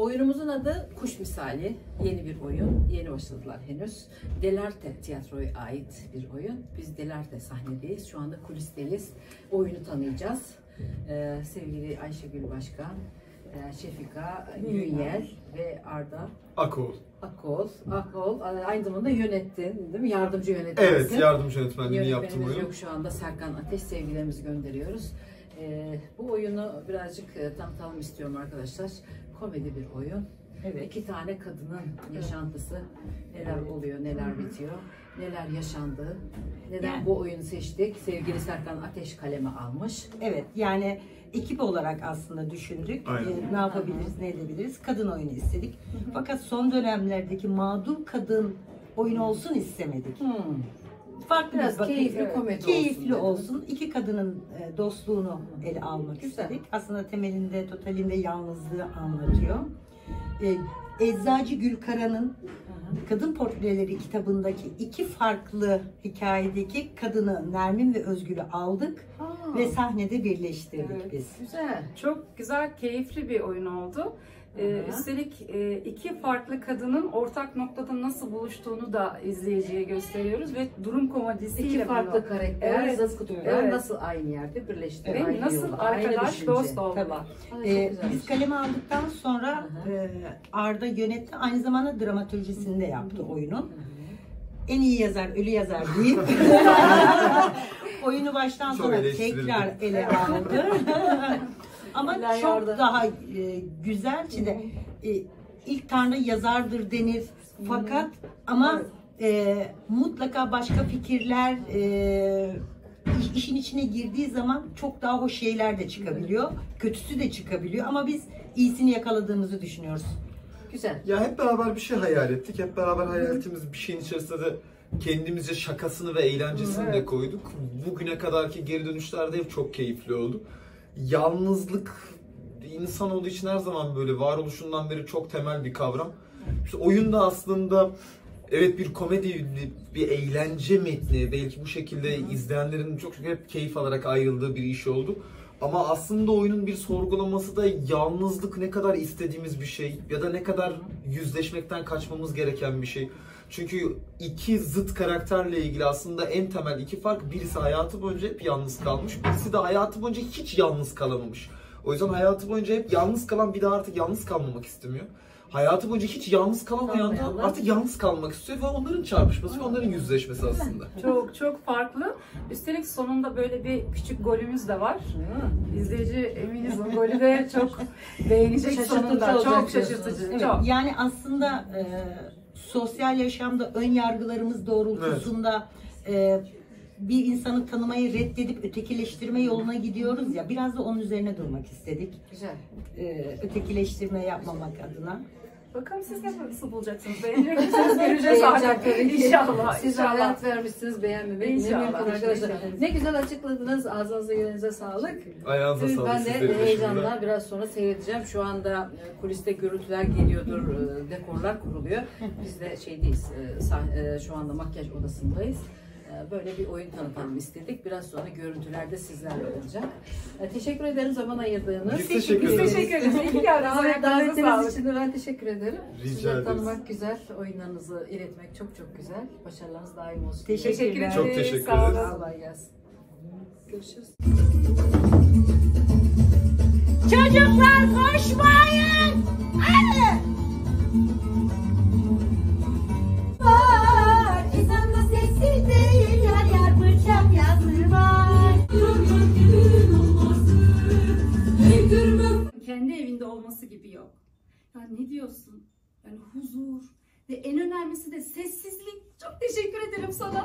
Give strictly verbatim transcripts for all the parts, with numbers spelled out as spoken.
Oyunumuzun adı Kuş Misali. Yeni bir oyun. Yeni başladılar henüz. Delarte tiyatroya ait bir oyun. Biz Delarte sahnedeyiz. Şu anda kulisteyiz. Oyunu tanıyacağız. Ee, sevgili Ayşegül Başkan, Şefika Günyel ve Arda Akol. Akol. Akol. Aynı zamanda yönettin, değil mi? Yardımcı yönetmensin. Evet, yardımcı yönetmenliğini yaptım oyunu. Yok şu anda, Serkan Ateş, sevgilerimizi gönderiyoruz. Ee, bu oyunu birazcık tanıtalım istiyorum arkadaşlar. Komedi bir oyun. Evet. İki tane kadının yaşantısı, neler oluyor, neler bitiyor, neler yaşandı, neden yani, bu oyunu seçtik. Sevgili Serkan Ateş kaleme almış. Evet, yani ekip olarak aslında düşündük. Ee, ne yapabiliriz, ne edebiliriz? Kadın oyunu istedik. Hı hı. Fakat son dönemlerdeki mağdur kadın oyunu olsun istemedik. Hı. Farklı biraz bir keyifli bakın, komedi keyifli olsun. olsun. İki kadının dostluğunu ele almak güzel. istedik. Aslında temelinde, totalinde yalnızlığı anlatıyor. Ee, Eczacı Gülkara'nın Kadın Portreleri kitabındaki iki farklı hikayedeki kadını, Nermin ve Özgür'ü aldık Aa. ve sahnede birleştirdik evet. biz. Güzel. Çok güzel, keyifli bir oyun oldu. Ee, üstelik e, iki farklı kadının ortak noktada nasıl buluştuğunu da izleyiciye gösteriyoruz ve durum komedisiyle iki farklı bunu... karakter, evet. zıt kutuplar evet. nasıl aynı yerde birleşti ve nasıl yolda, arkadaş, dost oldular. Ee, biz kaleme aldıktan sonra e, Arda yönetti, aynı zamanda dramatürjisini de yaptı oyunun. En iyi yazar, ölü yazar deyip oyunu baştan sona tekrar ele aldı. Ama Allah çok yardım. daha e, güzel. Şimdi e, ilk Tanrı yazardır denir. Fakat ama e, mutlaka başka fikirler e, iş, işin içine girdiği zaman çok daha hoş şeyler de çıkabiliyor. Kötüsü de çıkabiliyor. Ama biz iyisini yakaladığımızı düşünüyoruz. Güzel. Ya hep beraber bir şey hayal ettik. Hep beraber hayal ettiğimiz bir şeyin içerisinde de kendimizce şakasını ve eğlencesini evet. de koyduk. Bugüne kadarki geri dönüşlerde hep çok keyifli oldu. Yalnızlık insan olduğu için her zaman böyle varoluşundan beri çok temel bir kavram. İşte oyunda aslında evet bir komedi, bir, bir eğlence metni, belki bu şekilde izleyenlerin çok çok hep keyif alarak ayrıldığı bir iş oldu. Ama aslında oyunun bir sorgulaması da yalnızlık ne kadar istediğimiz bir şey ya da ne kadar yüzleşmekten kaçmamız gereken bir şey. Çünkü iki zıt karakterle ilgili aslında en temel iki fark, birisi hayatı boyunca hep yalnız kalmış, birisi de hayatı boyunca hiç yalnız kalamamış. O yüzden hayatı boyunca hep yalnız kalan bir daha artık yalnız kalmamak istemiyor. Hayatı boyunca hiç yalnız kalamayan da artık yalnız kalmak istiyor ve onların çarpışması ve onların yüzleşmesi aslında. Çok çok farklı. Üstelik sonunda böyle bir küçük golümüz de var. İzleyici eminiz o golü de çok beğenecek sonunda. Çok şaşırtıcı. Evet, çok. Yani aslında e, sosyal yaşamda ön yargılarımız doğrultusunda evet. e, bir insanı tanımayı reddedip ötekileştirme yoluna gidiyoruz ya, biraz da onun üzerine durmak istedik. Güzel. Ee, ötekileştirme yapmamak adına. Bakalım siz nasıl bulacaksınız? Beğenecek misiniz? Göreceğiz artık. İnşallah. Siz inşallah. hayat vermişsiniz, beğenmemek. İnşallah. Arkadaşlar. Ne güzel açıkladınız. Ağzınıza yüreğinize sağlık. Ayağınıza sağlık. Ben de heyecanla biraz sonra seyredeceğim. Şu anda kuliste gürültüler geliyordur, dekorlar kuruluyor. Biz de şeydeyiz, şu anda makyaj odasındayız. Böyle bir oyun tanıtalım istedik. Biraz sonra görüntülerde sizlerle olacak. Teşekkür ederim zaman ayırdığınız. Biz teşekkür ederiz. Biz teşekkür ederiz. İyi ki geldiniz. Davetiniz için de ben teşekkür ederim. Rica Sizleri ederiz. tanımak güzel, oyunlarınızı iletmek çok çok güzel. Başarılarınız daim olsun. Teşekkür ederim. Çok teşekkür Sağ ederiz. olun. Kolay gelsin. Görüşürüz. Çocuklar koşmayın! Hadi! Kendi evinde olması gibi yok. Ya ne diyorsun? Yani huzur ve en önemlisi de sessizlik. Çok teşekkür ederim sana.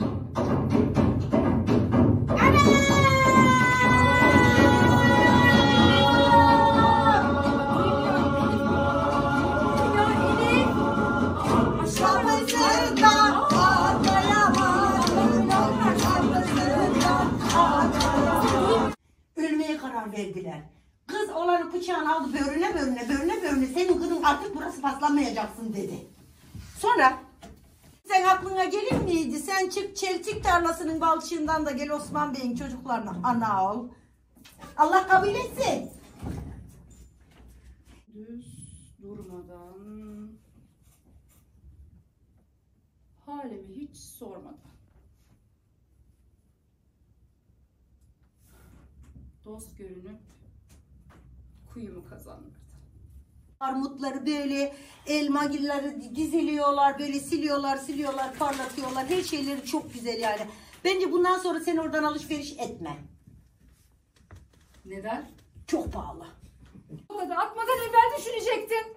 Ölmeye karar verdiler. Kız olanı bıçağını aldı, böğrüne böğrüne böğrüne böğrüne, senin kızın artık burası paslanmayacaksın dedi. Sonra sen aklına gelir miydi? Sen çık çeltik tarlasının balçığından da gel Osman Bey'in çocuklarına ana ol. Allah kabul etsin. Düz, durmadan, halimi hiç sormadan, dost görünüp kuyumu kazanmadan. Armutları böyle, elmagilleri diziliyorlar, böyle siliyorlar, siliyorlar, parlatıyorlar. Her şeyleri çok güzel yani. Bence bundan sonra sen oradan alışveriş etme. Neden? Çok pahalı. O kadar atmadan evvel düşünecektin.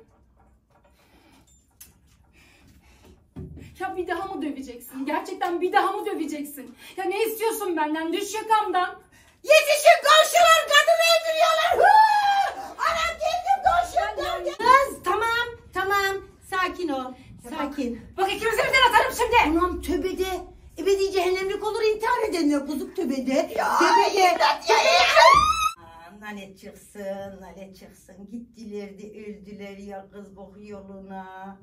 Ya bir daha mı döveceksin? Gerçekten bir daha mı döveceksin? Ya ne istiyorsun benden? Düş yakamdan. Yetişin komşular, kadını öldürüyorlar. Hı! Anam geldim komşum. Kız tamam, tamam. Sakin ol, sakin. Bak ikimizi birden atarım şimdi. Anam töbede. Ebedi cehennemlik olur intihar edenler kuzuk töbede. Ya töbede. Lanet çıksın, lanet çıksın. Gittiler de öldüler ya kız bok yoluna.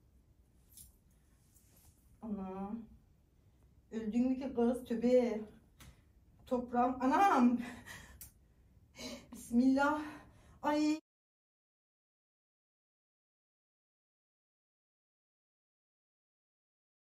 Ana. Öldün mü ki kız töbe? Toprağım, anam. Bismillah. Ay.